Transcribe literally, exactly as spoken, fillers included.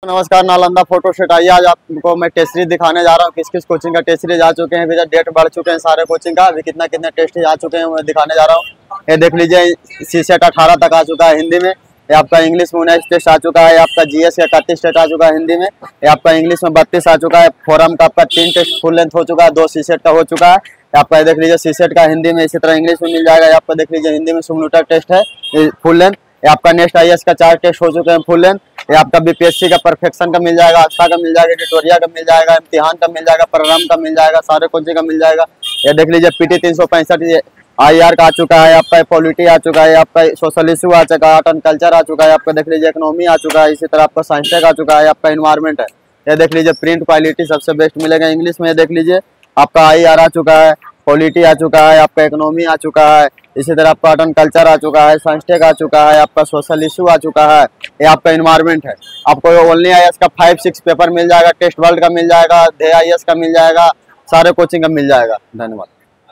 नमस्कार, Nalanda photo set. आइए आज आपको मैं टेस्ट सीरीज दिखाने जा रहा हूँ। किस किस कोचिंग का टेस्ट सीरीज आ चुके हैं, भैया डेट बढ़ चुके हैं सारे कोचिंग का। अभी कितना कितने टेस्ट आ चुके हैं मैं दिखाने जा रहा हूँ। ये देख लीजिए, सी सेट अठारह तक आ चुका है हिंदी में। ये आपका इंग्लिश में उन्नीस टेस्ट आ चुका है। आपका जीएस का इकतीस टेस्ट आ चुका है हिंदी में। ये आपका इंग्लिश में बत्तीस आ चुका है। फोरम का आपका तीन टेस्ट फुल लेंथ हो चुका है, दो सी सेट का हो चुका है। आपका देख लीजिए सी सेट का हिंदी में, इसी तरह इंग्लिश में मिल जाएगा। आपका देख लीजिए हिंदी में सिमुलेटर टेस्ट है फुल लेंथ। ये आपका नेक्स्ट आईएएस का चार टेस्ट हो चुके हैं फुल लेंथ। ये आपका बीपीएससी का परफेक्शन का मिल जाएगा, आस्था का मिल जाएगा, एडिटोरिया का मिल जाएगा, इम्तिहान का मिल जाएगा, प्रोग्राम का मिल जाएगा, सारे कोचिंग का मिल जाएगा। ये देख लीजिए पीटी तीन सौ पैंसठ आई आर का आ चुका है। आपका पॉलिटी आ चुका है। आपका सोशल इशू आ चुका है। आर्ट एंड कल्चर आ चुका है। आपका देख लीजिए इकोनॉमी आ चुका है। इसी तरह आपका साइंस टेक आ चुका है। आपका इन्वायरमेंट है। ये देख लीजिए प्रिंट क्वालिटी सबसे बेस्ट मिलेगा इंग्लिश में। ये देख लीजिए आपका आई आर आ चुका है, पॉलिटी आ चुका है, आपका इकोनॉमी आ चुका है। इसी तरह आपका आर्ट एंड कल्चर आ चुका है, साइंस टेक आ चुका है, आपका सोशल इशू आ चुका है। ये आपका इन्वायरमेंट है। आपको ओनली आईएएस का फाइव सिक्स पेपर मिल जाएगा, टेस्ट वर्ल्ड का मिल जाएगा, ढे आईएएस का मिल जाएगा, सारे कोचिंग का मिल जाएगा। धन्यवाद।